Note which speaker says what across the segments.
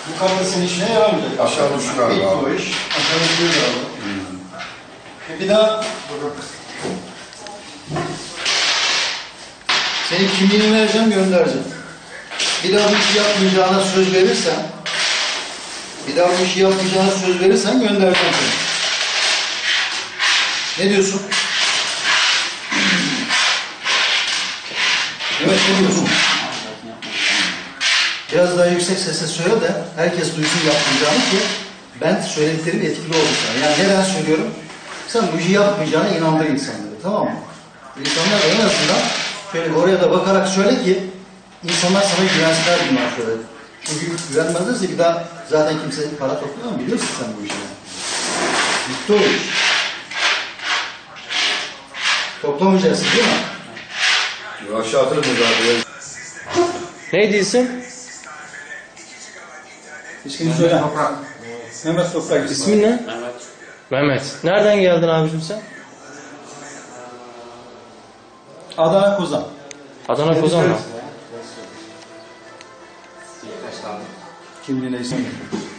Speaker 1: Bu kartı senin işine yaramayacak.
Speaker 2: Aşağı uçtu galiba.
Speaker 1: İlk o iş. Aşağı uçuyor galiba. Bir daha senin kimliğini vereceğim, göndereceğim. Bir daha bu işi yapmayacağına söz verirsen, göndereceğim seni. Ne diyorsun? Evet, ne diyorsun? Biraz daha yüksek sesle söyle de herkes duysun yapmayacağını ki ben söylediklerim etkili oldu sana. Yani neden söylüyorum? Sen bu işi yapmayacağına inandır insanları, tamam mı? İnsanlar en azından şöyle oraya da bakarak söyle ki insanlar sana güvensinler bundan sonra. Çünkü güvenmezlerse bir daha zaten kimse para toplamıyor, biliyorsun sen bu işi. Bitti o iş. Toplamayacaksın değil mi?
Speaker 2: Aşağı atırım zaten.
Speaker 3: Neydi isim?
Speaker 1: İsmini söyle. Mehmet Toprak.
Speaker 3: İsmin ne? Mehmet. Nereden geldin abicim sen?
Speaker 1: Adana Kozan.
Speaker 3: Adana Kozan mı?
Speaker 1: Kimliğine isim.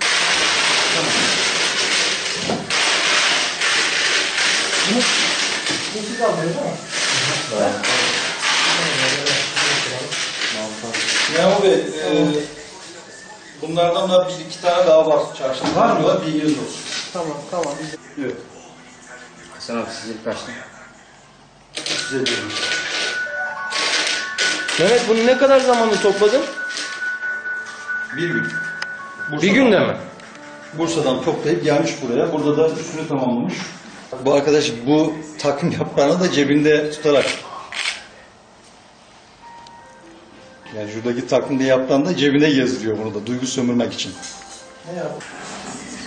Speaker 1: Memur Bey, bunlardan da bir iki tane daha var çarşıda. Var mı? Bilginiz olsun.
Speaker 3: Tamam.
Speaker 1: Evet.
Speaker 2: Hasan abi siz ilk kaçtın?
Speaker 1: Size diyorum.
Speaker 3: Mehmet bunu ne kadar zamanda topladın?
Speaker 1: Bir gün.
Speaker 3: Bir günde mi?
Speaker 1: Bursa'dan toplayıp gelmiş buraya. Burada da üstünü tamamlamış. Bu arkadaş bu takım yaprağını da cebinde tutarak. Yani şuradaki takım diye yaprağını da cebine gezdiriyor bunu da duygu sömürmek için. Ne yaptı?